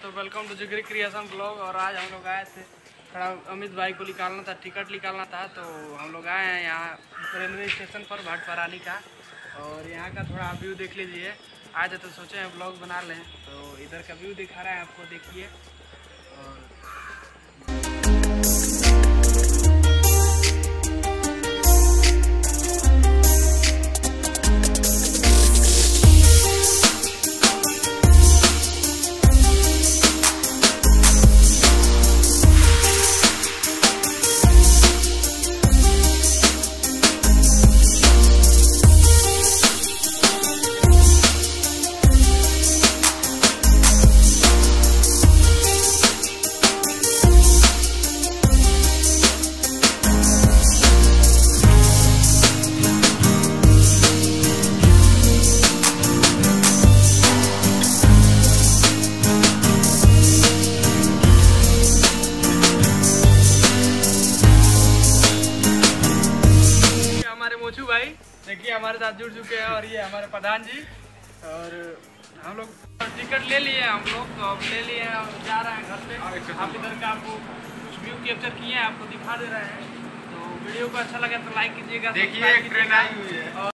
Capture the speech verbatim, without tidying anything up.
तो welcome to Jigri creation blog. और आज हम लोग आए थे, थोड़ा अमित भाई को निकालना था, टिकट निकालना था, तो हम लोग आए हैं यहाँ रेलवे स्टेशन पर भटपरानी का। और यहाँ का थोड़ा व्यू देख लीजिए। आज तो सोचे हैं ब्लॉग बना लें, तो इधर का व्यू दिखा रहा है आपको, देखिए। और मोचू भाई देखिए हमारे साथ जुड़ चुके हैं, और ये हमारे प्रधान जी। और हम लोग टिकट ले लिए, हम लोग तो अब ले लिए और जा रहे हैं घर पे। आप इधर का आपको कुछ व्यू कैप्चर किए हैं, आपको दिखा दे रहे हैं। तो वीडियो को अच्छा लगे तो लाइक कीजिएगा, देखिए ट्रेन आई हुई है।